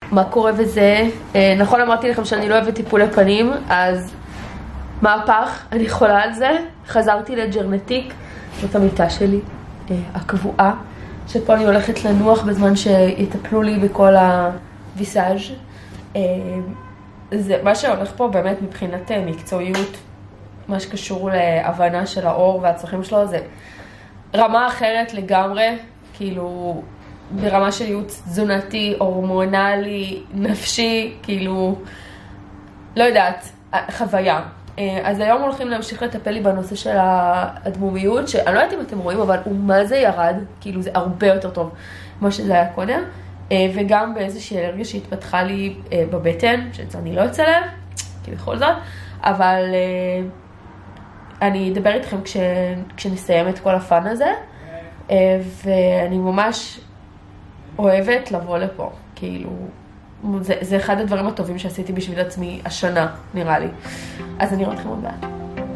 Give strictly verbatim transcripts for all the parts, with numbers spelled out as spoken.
מה קורה וזה? נכון, אמרתי לכם שאני לא אוהבת טיפולי פנים, אז מהפך, אני חולה על זה. חזרתי לג'רנטיק, זאת המיטה שלי, הקבועה, שפה אני הולכת לנוח בזמן שיטפלו לי בכל הוויסאז'. זה מה שהולך פה באמת מבחינת מקצועיות, מה שקשור להבנה של האור והצרכים שלו, זה רמה אחרת לגמרי, כאילו ברמה של ייעוץ תזונתי, הורמונלי, נפשי, כאילו לא יודעת, חוויה. אז היום הולכים להמשיך לטפל לי בנושא של הדמומיות, שאני לא יודעת אם אתם רואים, אבל הוא מה זה ירד, כאילו זה הרבה יותר טוב כמו שזה היה קודם, וגם באיזושהי אלרגיה שהתפתחה לי בבטן, שאני לא אצלם, כי בכל זאת, אבל אני אדבר איתכם כש, כשנסיים את כל הפן הזה, ואני ממש אוהבת לבוא לפה, כאילו, זה, זה אחד הדברים הטובים שעשיתי בשביל עצמי השנה, נראה לי. אז אני אראה אתכם עוד מעט.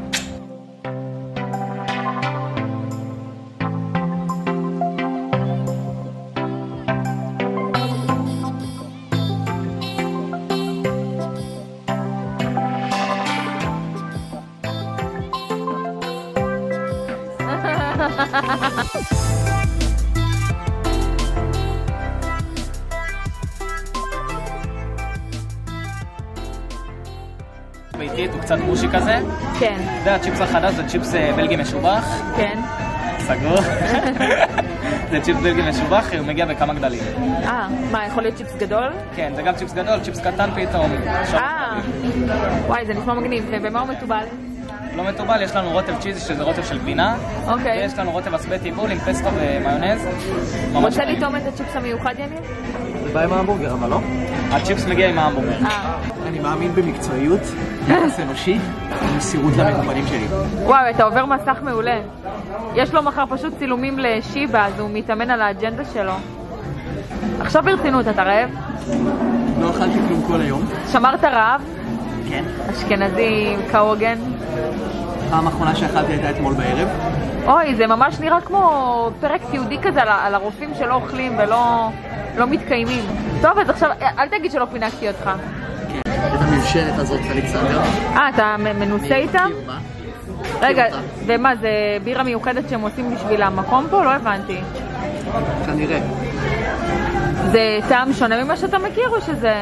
ביתית, הוא קצת מושי כזה. כן. זה הצ'יפס החדש, זה צ'יפס בלגי משובח. כן. סגור. זה צ'יפס בלגי משובח, הוא מגיע בכמה גדלים. אה, מה, יכול להיות צ'יפס גדול? כן, זה גם צ'יפס גדול, צ'יפס קטן פתאום. אה, וואי, זה נשמע מגניב. ובמה הוא מטובל? לא מטובל, יש לנו רוטב צ'יזי שזה רוטב של גבינה. אוקיי. ויש לנו רוטב אספטי בול עם פסטו ומיונז. רוצה לטעום את הצ'יפס המיוחד, יניב? זה בא עם ההמבורגר, אבל לא? הצ'יפס מגיע עם ההמבורגר. אני מאמין במקצועיות, יחס אנושי, ומסירות למטופלים שלי. וואו, אתה עובר מסך מעולה. יש לו מחר פשוט צילומים לשיבה, אז הוא מתאמן על האג'נדה שלו. עכשיו ברצינות, אתה רעב? לא אכלתי כלום כל היום. שמרת רעב? כן. אשכנזי כהוגן? פעם האחרונה שאכלתי הייתה אתמול בערב. אוי, זה ממש נראה כמו פרק תיעודי כזה על הרופאים שלא אוכלים ולא לא מתקיימים. טוב, אז עכשיו, אל תגיד שלא פינקתי אותך. כן, את המלשנת הזאת, אלכסנדר. אה, אתה מנוסה איתם? רגע, ומה, זה בירה מיוחדת שהם עושים בשביל המקום פה? לא הבנתי. כנראה. זה טעם שונה ממה שאתה מכיר או שזה...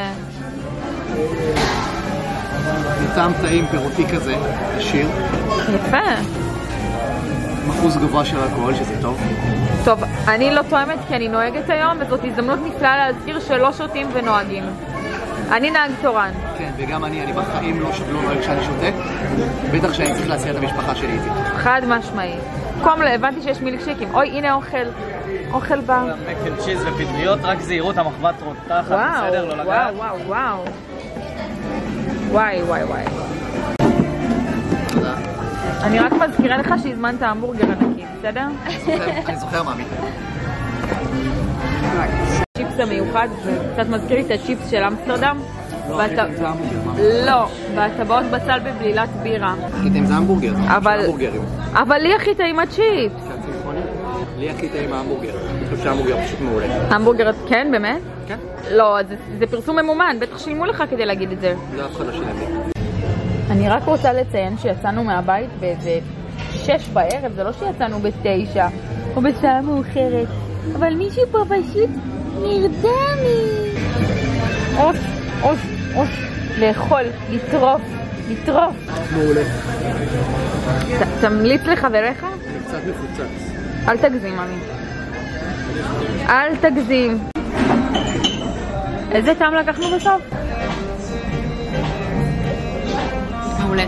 זה טעם טעים פירותי כזה, עשיר. יפה. אחוז גבוה של אלכוהול, שזה טוב. טוב, אני לא טועמת כי אני נוהגת היום, וזאת הזדמנות נפלאה להזכיר שלא שותים ונוהגים. אני נהג תורן. כן, וגם אני, אני בחיים לא שבלו נוהג שאני שותה. בטח שאני צריך להציע את המשפחה שלי איתי. חד משמעי. קום, הבנתי שיש מילקשיקים. אוי, הנה אוכל. אוכל בא. מקל צ'יז ופטריות, רק זהירות המחבת רותחת, בסדר? לא לגעת. וואו, וואו, וואו. וואי, וואי, וואי. תודה. אני רק מזכירה לך שהזמנת המבורגר ענקי, בסדר? אני זוכר מאמי. הצ'יפס המיוחד, זה קצת מזכיר לי את הצ'יפס של אמסטרדם. לא, אני חושב שזה המבורגר. לא, והטבעות בצל בבלילת בירה. הכי זה המבורגר. אבל לי הכי טעים הצ'יפס. לי הכי טעים ההמבורגר. אני חושב שההמבורגר פשוט מעולה. המבורגר, כן, באמת? כן. לא, זה פרסום ממומן, בטח שילמו לך כדי להגיד את זה. לא, אף אחד לא שילם לי. אני רק רוצה לציין שיצאנו מהבית באיזה שש בערב, זה לא שיצאנו בתשע או בשעה מאוחרת, אבל מישהו פה פשוט נרדם לי. אוף, אוף, אוף, לאכול, לטרוף, לטרוף. מעולה. תמליץ לחבריך? אני קצת מפוצץ. אל תגזים, אמי. אל תגזים. איזה טעם לקחנו בסוף? מעולה.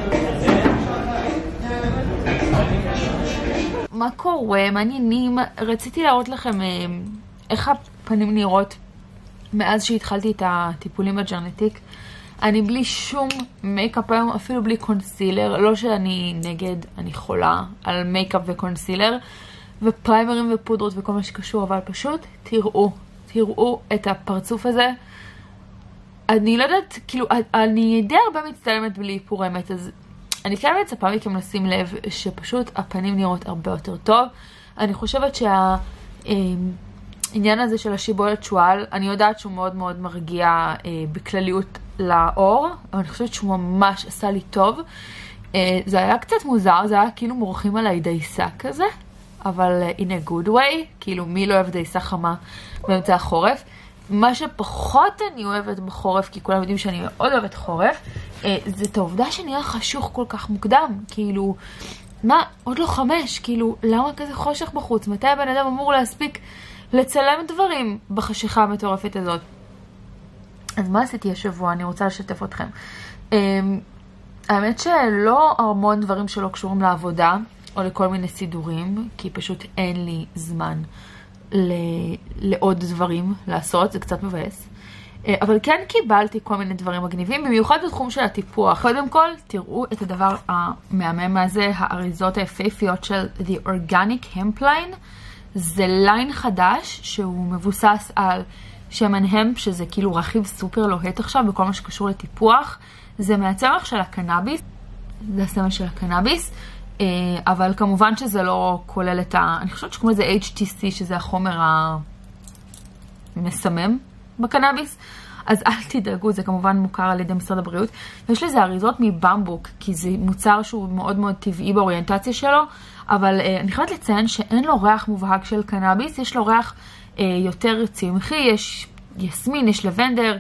מה קורה? מעניינים. רציתי להראות לכם איך הפנים נראות מאז שהתחלתי את הטיפולים בג'רנטיק. אני בלי שום מייקאפ היום, אפילו בלי קונסילר. לא שאני נגד, אני חולה על מייקאפ וקונסילר ופריימרים ופודרות וכל מה שקשור, אבל פשוט תראו, תראו את הפרצוף הזה. אני לא יודעת, כאילו, אני די הרבה מצטלמת בלי איפור האמת, אז אני כן מצפה מכם לשים לב שפשוט הפנים נראות הרבה יותר טוב. אני חושבת שה... העניין הזה של השיבולת שועל, אני יודעת שהוא מאוד מאוד מרגיע אה, בכלליות לאור, אבל אני חושבת שהוא ממש עשה לי טוב. אה, זה היה קצת מוזר, זה היה כאילו מורחים עליי דייסה כזה, אבל uh, in a good way, כאילו מי לא אוהב דייסה חמה באמצע החורף. מה שפחות אני אוהבת בחורף, כי כולם יודעים שאני מאוד אוהבת חורף, uh, זה את העובדה שנהיה חשוך כל כך מוקדם, כאילו, מה, עוד לא חמש, כאילו, למה כזה חושך בחוץ? מתי הבן אדם אמור להספיק לצלם דברים בחשיכה המטורפת הזאת? אז מה עשיתי השבוע? אני רוצה לשתף אתכם. Um, האמת שלא המון דברים שלא קשורים לעבודה, או לכל מיני סידורים, כי פשוט אין לי זמן ל... לעוד דברים לעשות, זה קצת מבאס. אבל כן קיבלתי כל מיני דברים מגניבים, במיוחד בתחום של הטיפוח. קודם כל, תראו את הדבר המהמם הזה, האריזות היפהפיות של The Organic Hemp Line. זה ליין חדש שהוא מבוסס על שמן המפ, שזה כאילו רכיב סופר לוהט עכשיו בכל מה שקשור לטיפוח. זה מהצמח של הקנאביס, זה הסמל של הקנאביס. אבל כמובן שזה לא כולל את ה... אני חושבת שקוראים לזה H T C, שזה החומר המסמם בקנאביס. אז אל תדאגו, זה כמובן מוכר על ידי משרד הבריאות. ויש לזה אריזות מבמבוק, כי זה מוצר שהוא מאוד מאוד טבעי באוריינטציה שלו, אבל אני חייבת לציין שאין לו ריח מובהק של קנאביס, יש לו ריח יותר צמחי, יש יסמין, יש לבנדר,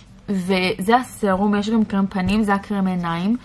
וזה הסרום, יש גם קרם פנים, זה הקרם עיניים,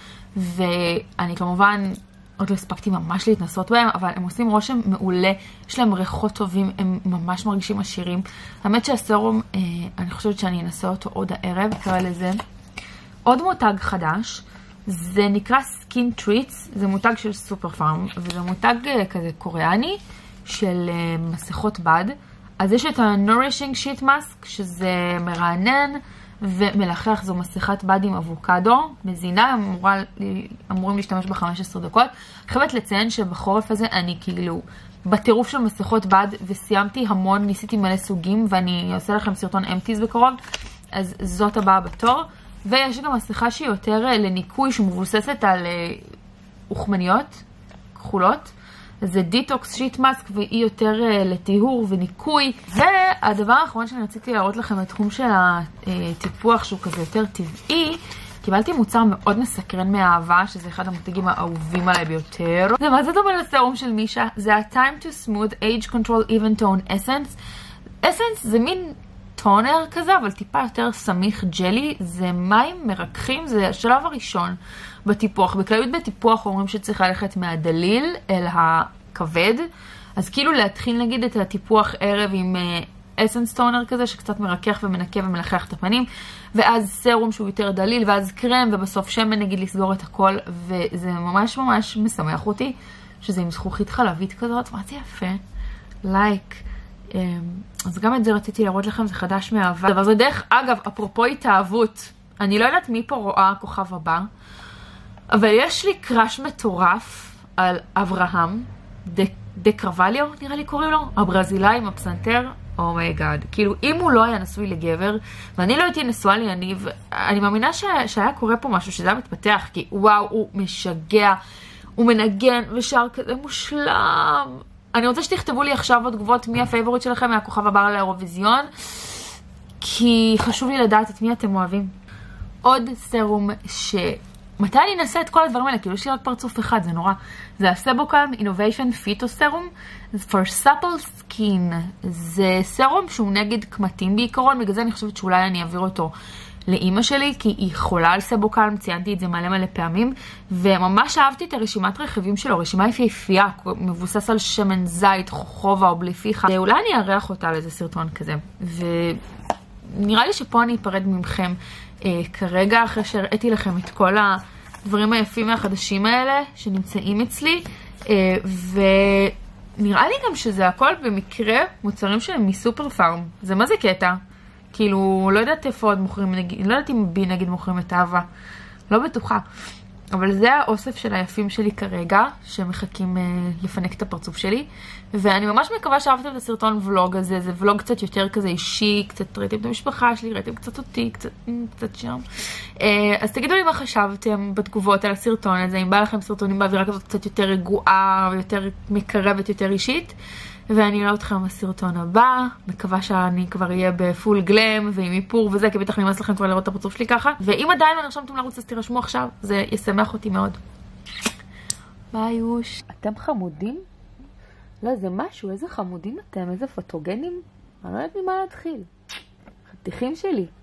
ואני כמובן... עוד לא הספקתי ממש להתנסות בהם, אבל הם עושים רושם מעולה, יש להם ריחות טובים, הם ממש מרגישים עשירים. האמת שהסרום, אה, אני חושבת שאני אנסה אותו עוד הערב, קרא לזה. עוד מותג חדש, זה נקרא Skin Treats, זה מותג של סופר פארם, וזה מותג אה, כזה קוריאני של אה, מסכות בד. אז יש את ה-Nourishing Sheet Mask, שזה מרענן, ומלחך, זו מסכת בד עם אבוקדו, מזינה, אמורה, אמורים להשתמש ב-חמש עשרה דקות. אני חייבת לציין שבחורף הזה אני כאילו בטירוף של מסכות בד, וסיימתי המון, ניסיתי מלא סוגים, ואני עושה לכם סרטון אמפטיז בקרוב, אז זאת הבאה בתור. ויש גם מסכה שהיא יותר לניקוי, שמבוססת על אוכמניות כחולות. זה דיטוקס שיט מאסק, והיא יותר uh, לטיהור וניקוי. והדבר האחרון שאני רציתי להראות לכם בתחום של הטיפוח, שהוא כזה יותר טבעי, קיבלתי מוצר מאוד מסקרן מהאהבה, שזה אחד המותגים האהובים עליי ביותר. זה מה זה דומה לסרום של מישה? זה ה-Time to Smooth Age Control Even Tone Essence. Essence זה מין טונר כזה, אבל טיפה יותר סמיך ג'לי. זה מים מרככים, זה השלב הראשון בטיפוח. בכלליות בטיפוח אומרים שצריך ללכת מהדליל אל הכבד. אז כאילו להתחיל נגיד את הטיפוח ערב עם אסנס טונר כזה, שקצת מרכך ומנקה ומלחך את הפנים, ואז סרום שהוא יותר דליל, ואז קרם, ובסוף שמן נגיד לסגור את הכל, וזה ממש ממש משמח אותי, שזה עם זכוכית חלבית כזאת, מה זה יפה? לייק. אז גם את זה רציתי להראות לכם, זה חדש מאהבה. אבל זה דרך, אגב, אפרופו התאהבות, אני לא יודעת מי פה רואה כוכב הבא, אבל יש לי קראש מטורף על אברהם, דה קרווליו, נראה לי קוראים לו, הברזילאי עם הפסנתר, אומייגאד. כאילו, אם הוא לא היה נשוי לגבר, ואני לא הייתי נשואה ליניב, אני מאמינה ש... שהיה קורה פה משהו, שזה היה מתפתח, כי וואו, הוא משגע, הוא מנגן ושר כזה מושלם. אני רוצה שתכתבו לי עכשיו בתגובות מי הפייבורית שלכם מהכוכב הבא לאירוויזיון, כי חשוב לי לדעת את מי אתם אוהבים. עוד סרום ש... מתי אני אנסה את כל הדברים האלה? כאילו יש לי רק פרצוף אחד, זה נורא. זה הסבוקלם Innovation Phyto Serum for Supple Skin. זה סרום שהוא נגד קמטים בעיקרון, בגלל זה אני חושבת שאולי אני אעביר אותו לאמא שלי, כי היא חולה על סבוקלם, ציינתי את זה מלא מלא פעמים, וממש אהבתי את הרשימת רכיבים שלו, רשימה יפהפייה, מבוסס על שמן זית, חובה או בליפיחה. אולי אני אערך אותה לאיזה סרטון כזה. ונראה לי שפה אני אפרד ממכם אה, כרגע, אחרי שהראיתי לכם את כל הדברים היפים והחדשים האלה שנמצאים אצלי, אה, ונראה לי גם שזה הכל במקרה מוצרים שהם מסופר פארם. זה מה זה קטע? כאילו, לא יודעת איפה עוד מוכרים, נגיד, לא יודעת אם בי נגיד מוכרים את אהבה, לא בטוחה. אבל זה האוסף של היפים שלי כרגע, שמחכים אה, לפנק את הפרצוף שלי. ואני ממש מקווה שאהבתם את הסרטון ולוג הזה, זה ולוג קצת יותר כזה אישי, קצת ראיתם את המשפחה שלי, ראיתם קצת אותי, קצת, קצת שם. אה, אז תגידו לי מה חשבתם בתגובות על הסרטון הזה, אם בא לכם סרטונים באווירה כזאת קצת יותר רגועה, יותר מקרבת, יותר אישית. ואני אראה אתכם בסרטון הבא, מקווה שאני כבר אהיה בפול גלם ועם איפור וזה, כי בטח נמאס לכם כבר לראות את הפרצוף שלי ככה. ואם עדיין לא נרשמתם לערוץ אז תירשמו עכשיו, זה ישמח אותי מאוד. ביי יוש. אתם חמודים? לא, זה משהו, איזה חמודים אתם, איזה פוטוגנים. אני לא יודעת ממה להתחיל. חתיכים שלי.